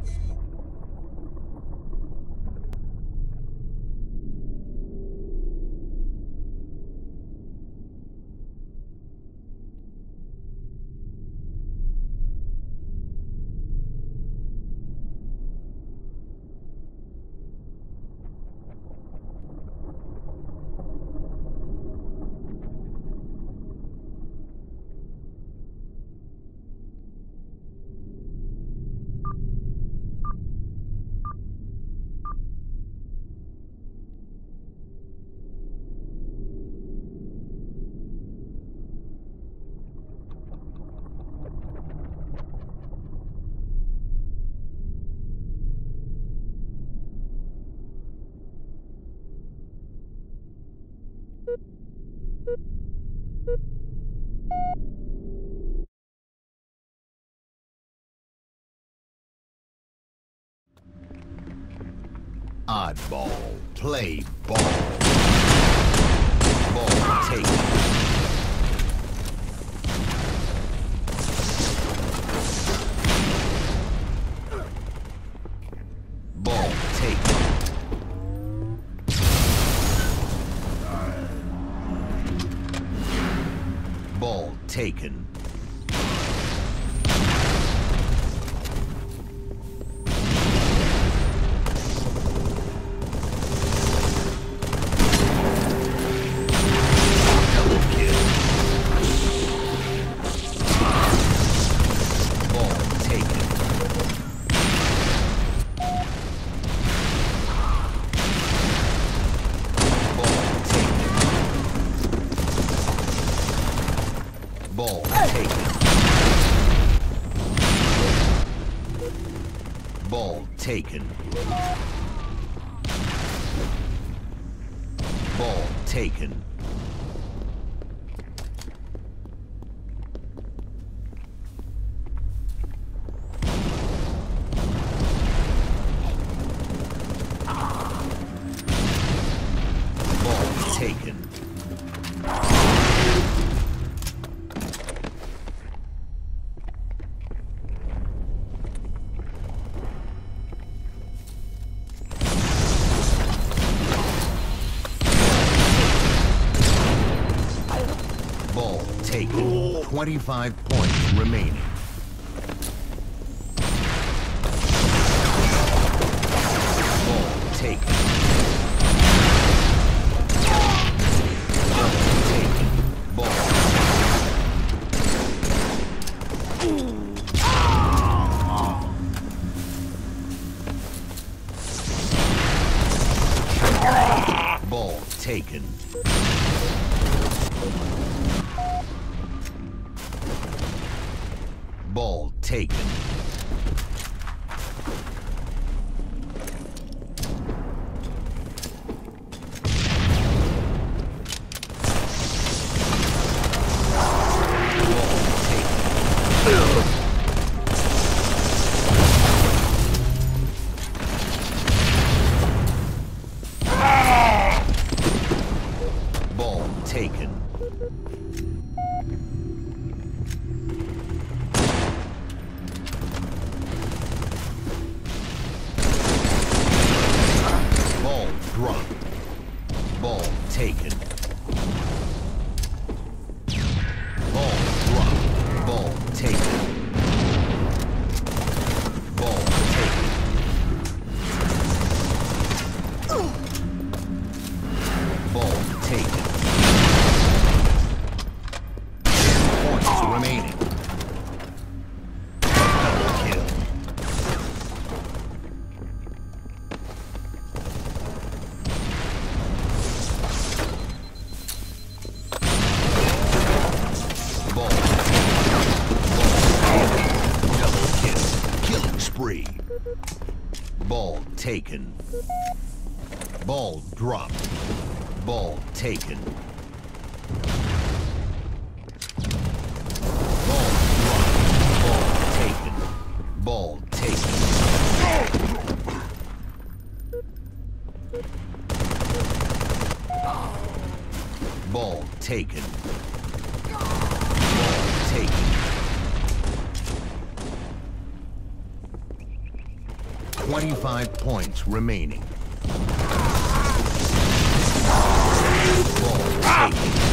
Oddball, play ball. Ball taken. Ball taken. Ball taken. Ball taken. Ball taken. Ball taken. Ball taken. Ball taken. 25 points remaining. Ball taken. Ball taken. Ball. Ball taken. Ball taken. Ball taken. Ball dropped. Ball taken. Ball dropped. Ball taken. Ball taken. Ball taken. Points remaining. Double kill. Ball. Double kill. Killing spree. Ball taken. Ball dropped. Ball taken. Ball dropped. Ball taken. Ball taken. Ball taken. Ball taken. 25 points remaining. Ball taken.